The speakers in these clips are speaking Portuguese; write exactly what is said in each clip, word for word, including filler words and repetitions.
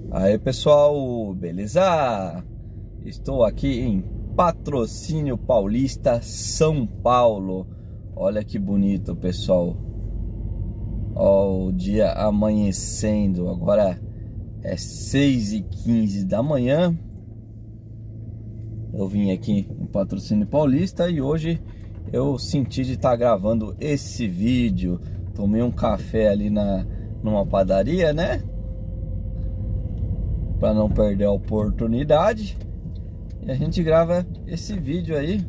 Aí pessoal, beleza? Estou aqui em Patrocínio Paulista, São Paulo. Olha que bonito, pessoal. Ó, o dia amanhecendo. Agora é seis e quinze da manhã. Eu vim aqui em Patrocínio Paulista e hoje eu senti de estar gravando esse vídeo. Tomei um café ali na, numa padaria, né? Para não perder a oportunidade. E a gente grava esse vídeo aí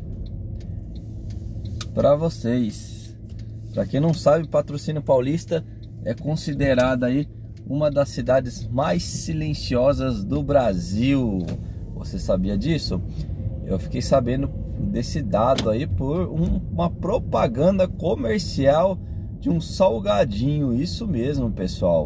para vocês. Para quem não sabe, Patrocínio Paulista é considerada aí uma das cidades mais silenciosas do Brasil. Você sabia disso? Eu fiquei sabendo desse dado aí por um, uma propaganda comercial de um salgadinho. Isso mesmo, pessoal.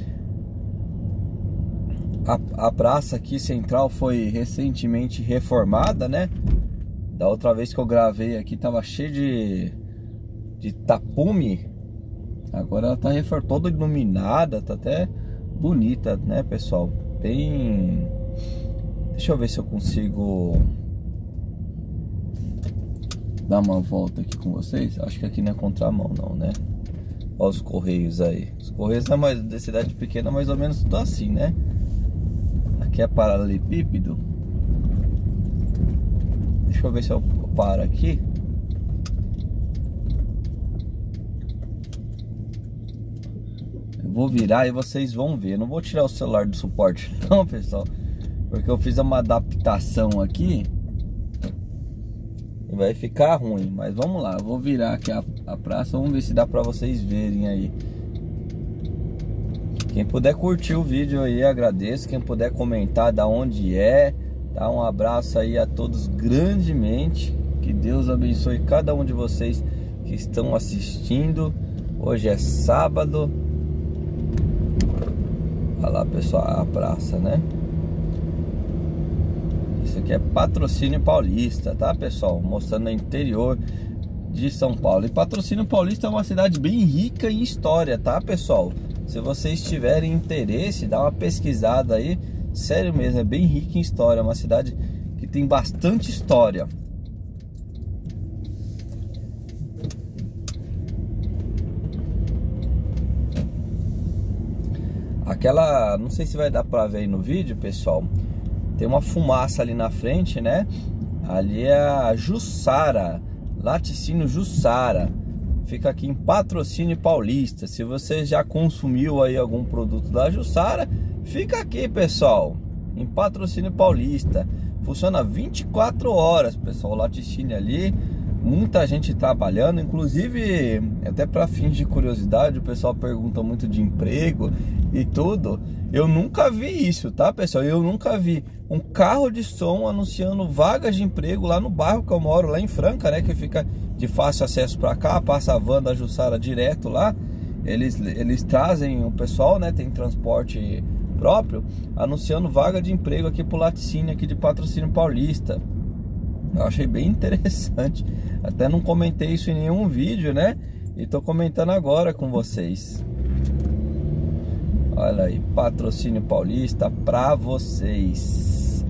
A, a praça aqui central foi recentemente reformada, né? Da outra vez que eu gravei aqui tava cheio de, de tapume. Agora ela tá toda iluminada, tá até bonita, né, pessoal? Bem... Deixa eu ver se eu consigo dar uma volta aqui com vocês. Acho que aqui não é contramão não, né? Olha os correios aí. Os correios é mais da cidade pequena, mais ou menos tudo assim, né? Aqui é paralelepípedo. Deixa eu ver se eu paro aqui. Eu vou virar e vocês vão ver. Eu não vou tirar o celular do suporte não, pessoal, porque eu fiz uma adaptação aqui e vai ficar ruim. Mas vamos lá, eu vou virar aqui a, a praça. Vamos ver se dá pra vocês verem aí. Quem puder curtir o vídeo aí, agradeço. Quem puder comentar da onde é, dá um abraço aí a todos grandemente. Que Deus abençoe cada um de vocês que estão assistindo. Hoje é sábado. Olha lá, pessoal, a praça, né? Isso aqui é Patrocínio Paulista, tá, pessoal? Mostrando o interior de São Paulo. E Patrocínio Paulista é uma cidade bem rica em história, tá, pessoal? Se vocês tiverem interesse, dá uma pesquisada aí. Sério mesmo, é bem rica em história. É uma cidade que tem bastante história. Aquela, não sei se vai dar pra ver aí no vídeo, pessoal. Tem uma fumaça ali na frente, né? Ali é a Jussara, Laticínio Jussara. Fica aqui em Patrocínio Paulista. Se você já consumiu aí algum produto da Jussara, fica aqui, pessoal, em Patrocínio Paulista. Funciona vinte e quatro horas, pessoal, o laticínio ali. Muita gente trabalhando, inclusive até para fins de curiosidade, o pessoal pergunta muito de emprego e tudo. Eu nunca vi isso, tá, pessoal? Eu nunca vi um carro de som anunciando vagas de emprego lá no bairro que eu moro, lá em Franca, né? Que fica de fácil acesso para cá, passa a van da Jussara direto lá. Eles, eles trazem o pessoal, né? Tem transporte próprio, anunciando vaga de emprego aqui pro laticínio aqui de Patrocínio Paulista. Eu achei bem interessante. Até não comentei isso em nenhum vídeo, né? E tô comentando agora com vocês. Olha aí, Patrocínio Paulista pra vocês.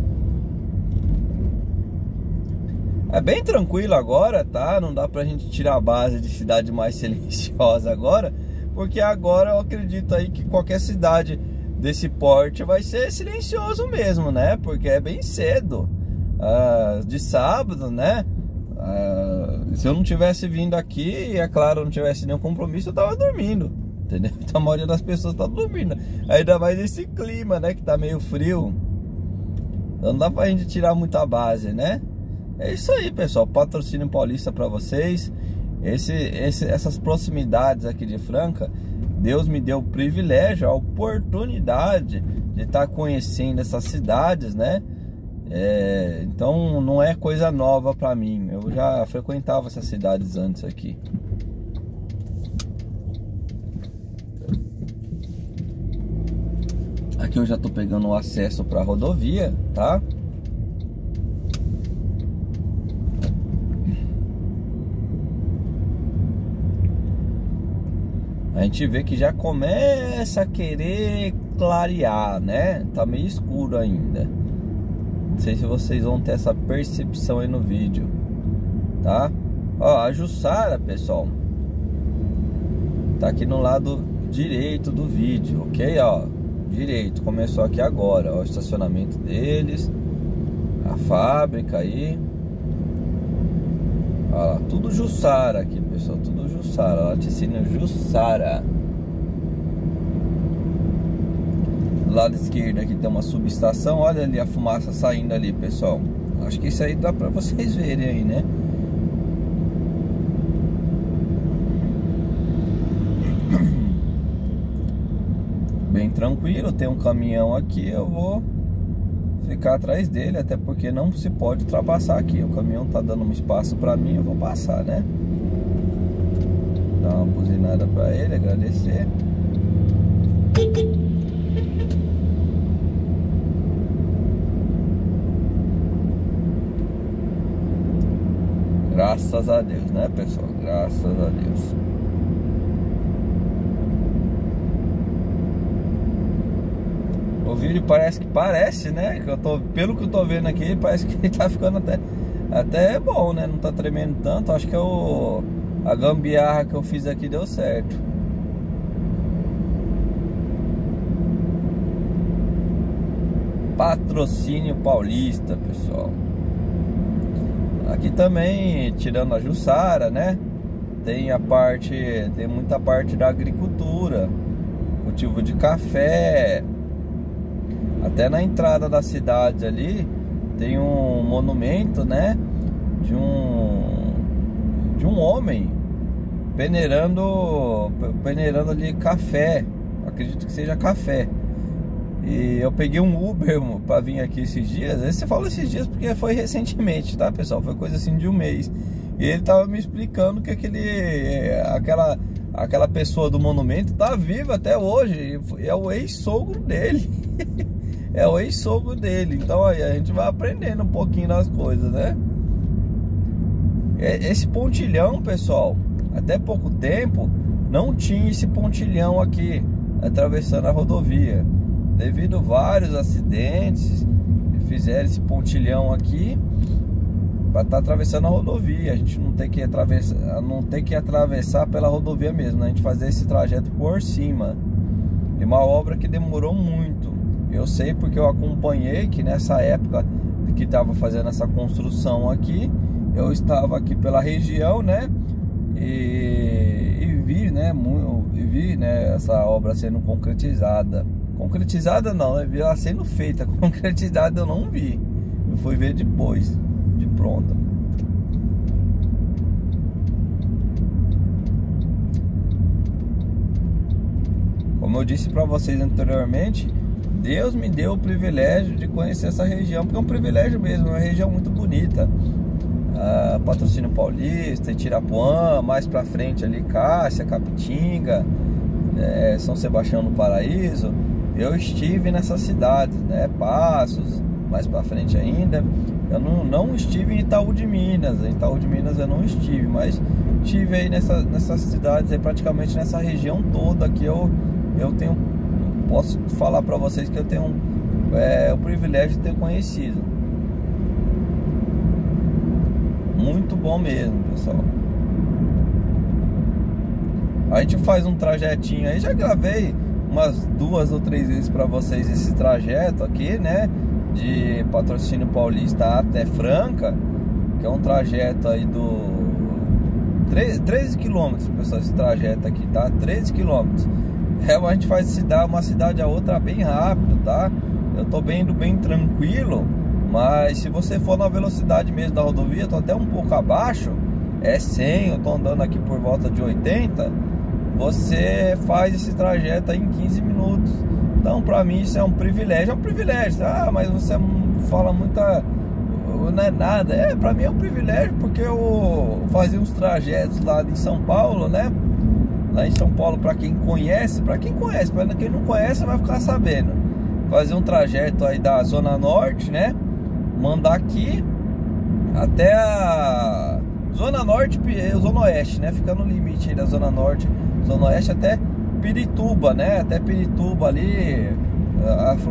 É bem tranquilo agora, tá? Não dá pra gente tirar a base de cidade mais silenciosa agora, porque agora eu acredito aí que qualquer cidade desse porte vai ser silencioso mesmo, né? Porque é bem cedo, uh, de sábado, né? Uh, se eu não tivesse vindo aqui, e é claro, eu não tivesse nenhum compromisso, eu tava dormindo, entendeu? Então a maioria das pessoas tá dormindo. Ainda mais esse clima, né? Que tá meio frio. Então não dá pra gente tirar muita base, né? É isso aí, pessoal. Patrocínio Paulista pra vocês. Esse, esse, essas proximidades aqui de Franca, Deus me deu o privilégio, a oportunidade de estar conhecendo essas cidades, né? É, então não é coisa nova pra mim. Eu já frequentava essas cidades antes aqui. Aqui eu já tô pegando o acesso para a rodovia, tá? A gente vê que já começa a querer clarear, né? Tá meio escuro ainda. Não sei se vocês vão ter essa percepção aí no vídeo, tá? Ó, a Jussara, pessoal, tá aqui no lado direito do vídeo, ok? Ó, direito, começou aqui agora, ó, o estacionamento deles, a fábrica aí. Ó lá, tudo Jussara aqui, pessoal, tudo Jussara, laticínio Jussara. Do lado esquerdo aqui tem uma subestação, olha ali a fumaça saindo ali, pessoal. Acho que isso aí dá pra vocês verem aí, né? Bem tranquilo, tem um caminhão aqui, eu vou ficar atrás dele, até porque não se pode ultrapassar aqui. O caminhão tá dando um espaço pra mim, eu vou passar, né? Dar uma buzinada pra ele, agradecer. Graças a Deus, né, pessoal? Graças a Deus. O vídeo parece que parece, né? Que eu tô, pelo que eu tô vendo aqui, parece que ele tá ficando até, até bom, né? Não tá tremendo tanto. Acho que eu, a gambiarra que eu fiz aqui deu certo. Patrocínio Paulista, pessoal. Aqui também, tirando a Jussara, né? Tem a parte, tem muita parte da agricultura, cultivo de café. Até na entrada da cidade ali tem um monumento, né? De um de um homem peneirando, peneirando ali café. Acredito que seja café. E eu peguei um Uber para vir aqui esses dias. Você fala esses dias porque foi recentemente, tá, pessoal? Foi coisa assim de um mês. E ele tava me explicando que aquele, aquela, aquela pessoa do monumento tá viva até hoje. É o ex-sogro dele. É o ex-sogro dele. Então aí a gente vai aprendendo um pouquinho das coisas, né? Esse pontilhão, pessoal, até pouco tempo não tinha esse pontilhão aqui atravessando a rodovia. Devido a vários acidentes, fizeram esse pontilhão aqui para estar tá atravessando a rodovia. A gente não tem que atravessar, não tem que atravessar pela rodovia mesmo, né? A gente fazer esse trajeto por cima. É uma obra que demorou muito. Eu sei porque eu acompanhei que nessa época que estava fazendo essa construção aqui, eu estava aqui pela região, né? E, e vi, né? E vi, né? Essa obra sendo concretizada. Concretizada não, eu vi ela sendo feita. Concretizada eu não vi. Eu fui ver depois de pronta. Como eu disse para vocês anteriormente, Deus me deu o privilégio de conhecer essa região, porque é um privilégio mesmo, é uma região muito bonita. Ah, Patrocínio Paulista, Itirapuã, mais pra frente ali Cássia, Capitinga, é, São Sebastião do Paraíso. Eu estive nessas cidades, né? Passos, mais pra frente ainda. Eu não, não estive em Itaú de Minas. Em Itaú de Minas eu não estive, mas estive aí nessa, nessas cidades, aí, praticamente nessa região toda que eu, eu tenho, posso falar pra vocês que eu tenho é, o privilégio de ter conhecido. Muito bom mesmo, pessoal. A gente faz um trajetinho aí, já gravei umas duas ou três vezes para vocês esse trajeto aqui, né, de Patrocínio Paulista até Franca, que é um trajeto aí do treze quilômetros, pessoal, esse trajeto aqui, tá? treze quilômetros. É, a gente faz se dar uma cidade a outra bem rápido, tá? Eu tô bem indo bem tranquilo, mas se você for na velocidade mesmo da rodovia, tô até um pouco abaixo, é cem, eu tô andando aqui por volta de oitenta. Você faz esse trajeto aí em quinze minutos. Então pra mim isso é um privilégio. É um privilégio. Ah, mas você fala muita... Não é nada. É, pra mim é um privilégio, porque eu fazia uns trajetos lá em São Paulo, né? Lá em São Paulo, pra quem conhece, pra quem conhece, pra quem não conhece vai ficar sabendo. Fazer um trajeto aí da Zona Norte, né? Mandar aqui até a Zona Norte e Zona Oeste, né? Fica no limite aí da Zona Norte, Zona Oeste até Pirituba, né? Até Pirituba ali,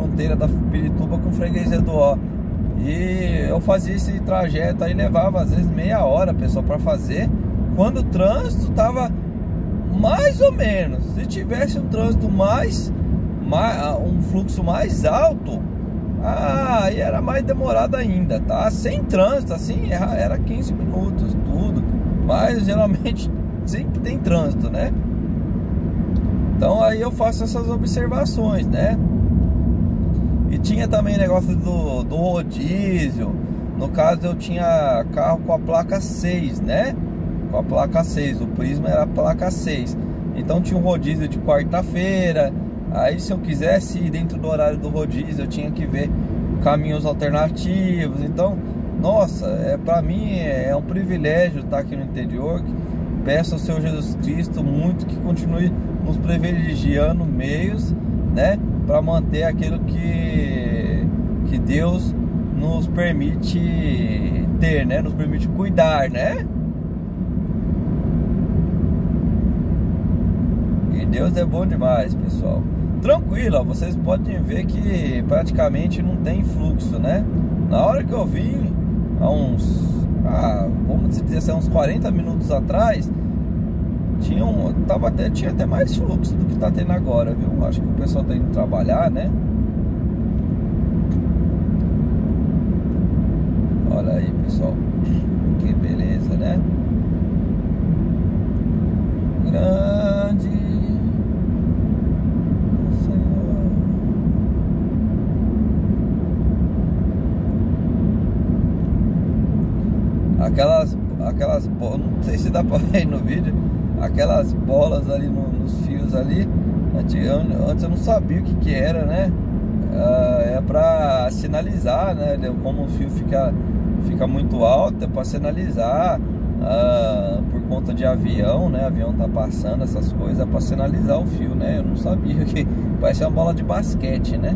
fronteira da Pirituba com Freguesia do Ó. E eu fazia esse trajeto aí, levava às vezes meia hora, pessoal, para fazer, quando o trânsito tava mais ou menos. Se tivesse um trânsito mais, mais um fluxo mais alto, ah, aí era mais demorado ainda, tá? Sem trânsito, assim, era quinze minutos, tudo. Mas geralmente sempre tem trânsito, né? Então aí eu faço essas observações, né? E tinha também negócio do, do rodízio. No caso eu tinha carro com a placa seis, né? Com a placa seis, o Prisma era a placa seis. Então tinha um rodízio de quarta-feira. Aí se eu quisesse ir dentro do horário do rodízio, eu tinha que ver caminhos alternativos. Então, nossa, é, pra mim é, é um privilégio estar aqui no interior. Peço ao Senhor Jesus Cristo muito que continue nos privilegiando meios, né, para manter aquilo que, que Deus nos permite ter, né, nos permite cuidar, né? E Deus é bom demais, pessoal. Tranquilo, ó, vocês podem ver que praticamente não tem fluxo, né? Na hora que eu vim, há uns, ah, vamos dizer assim, uns quarenta minutos atrás, tinha, um, tava até, tinha até mais fluxo do que tá tendo agora, viu? Acho que o pessoal tá indo trabalhar, né? Olha aí, pessoal, que beleza, né? Grande Senhor. Aquelas, aquelas bolas, não sei se dá pra ver no vídeo, aquelas bolas ali no, nos fios ali, antes eu não sabia o que que era, né? Ah, é pra sinalizar, né? Como o fio fica, fica muito alto, é pra sinalizar, ah, por conta de avião, né? Avião tá passando, essas coisas, é pra sinalizar o fio, né? Eu não sabia que parece uma bola de basquete, né?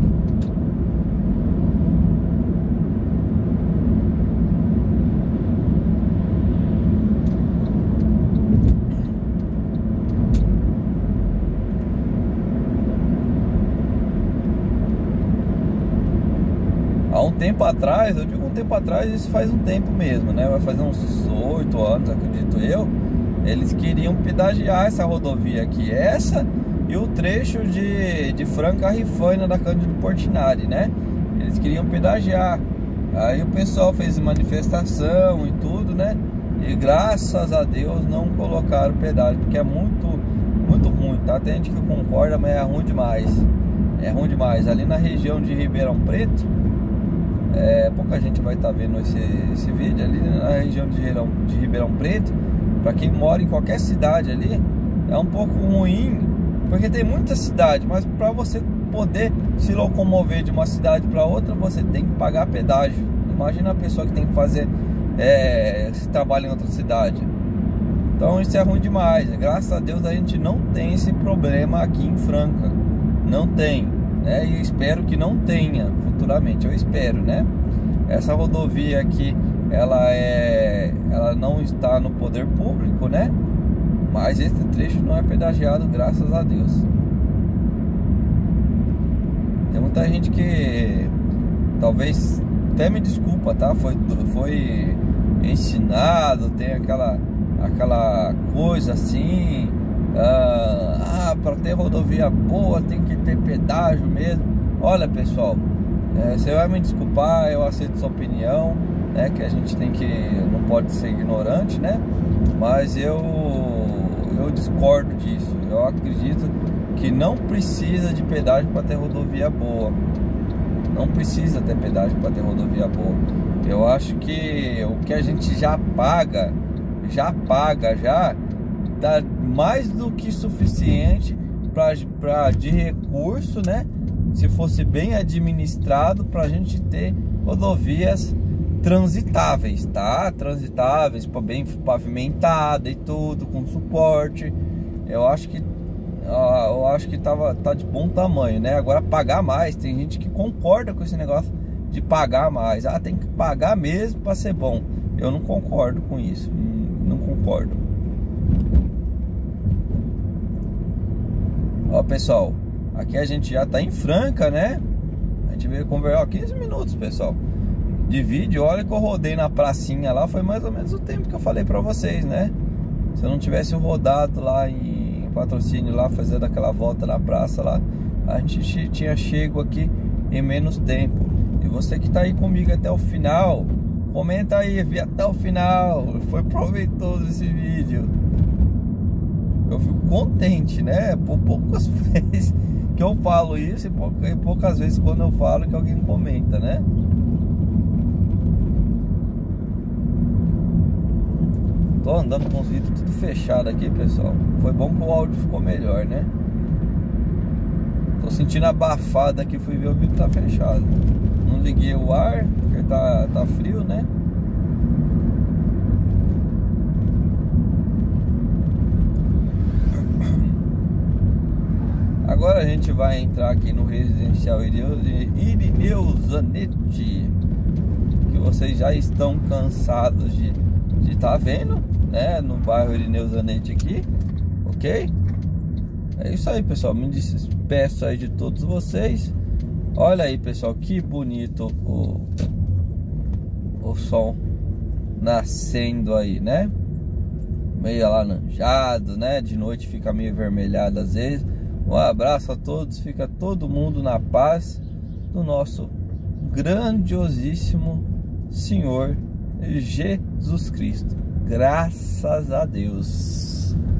Há um tempo atrás, eu digo um tempo atrás, isso faz um tempo mesmo, né? Vai fazer uns oito anos, acredito eu. Eles queriam pedagiar essa rodovia aqui, essa e o trecho de, de Franca a Rifaina da Cândido Portinari, né? Eles queriam pedagiar. Aí o pessoal fez manifestação e tudo, né? E graças a Deus não colocaram pedágio, porque é muito, muito ruim, tá? Tem gente que concorda, mas é ruim demais. É ruim demais. Ali na região de Ribeirão Preto, É, pouca gente vai estar tá vendo esse, esse vídeo ali na região de, Ribeirão, de Ribeirão Preto. Para quem mora em qualquer cidade ali, é um pouco ruim, porque tem muita cidade, mas para você poder se locomover de uma cidade para outra, você tem que pagar pedágio. Imagina a pessoa que tem que fazer é, esse trabalho em outra cidade. Então isso é ruim demais. Graças a Deus a gente não tem esse problema aqui em Franca. Não tem, né? E espero que não tenha futuramente, eu espero, né? Essa rodovia aqui, ela é, ela não está no poder público, né? Mas esse trecho não é pedagiado, graças a Deus. Tem muita gente que talvez até me desculpa, tá? Foi, foi ensinado, tem aquela, aquela coisa assim, ah, ah para ter rodovia boa tem que ter pedágio mesmo. Olha, pessoal, é, você vai me desculpar, eu aceito sua opinião, né? Que a gente tem que, não pode ser ignorante, né? Mas eu, eu discordo disso. Eu acredito que não precisa de pedágio para ter rodovia boa. Não precisa ter pedágio para ter rodovia boa. Eu acho que o que a gente já paga, já paga, já dá mais do que suficiente para de recurso, né? Se fosse bem administrado, para a gente ter rodovias transitáveis, tá? Transitáveis, bem pavimentada e tudo, com suporte. Eu acho que eu acho que tava, tá de bom tamanho, né? Agora pagar mais, tem gente que concorda com esse negócio de pagar mais. Ah, tem que pagar mesmo para ser bom. Eu não concordo com isso, não concordo. Ó, pessoal, aqui a gente já tá em Franca, né? gente veio conversar, ó, quinze minutos, pessoal, de vídeo. Olha que eu rodei na pracinha lá, foi mais ou menos o tempo que eu falei pra vocês, né? Se eu não tivesse rodado lá em Patrocínio, lá fazendo aquela volta na praça lá, a gente tinha chego aqui em menos tempo. E você que tá aí comigo até o final, comenta aí, vi até o final, foi proveitoso esse vídeo. Eu fico contente, né? Por poucas vezes que eu falo isso e poucas vezes quando eu falo que alguém comenta, né? Tô andando com os vidros tudo fechado aqui, pessoal. Foi bom que o áudio ficou melhor, né? Tô sentindo abafado aqui, fui ver, o vidro tá fechado. Não liguei o ar, porque tá, tá frio, né? Agora a gente vai entrar aqui no residencial Irineu Zanetti, que vocês já estão cansados de de tá vendo, né? No bairro Irineu Zanetti aqui, ok? É isso aí, pessoal, me despeço aí de todos vocês. Olha aí, pessoal, que bonito o, o sol nascendo aí, né? Meio alaranjado, né? De noite fica meio avermelhado às vezes. Um abraço a todos, fica todo mundo na paz do nosso grandiosíssimo Senhor Jesus Cristo. Graças a Deus.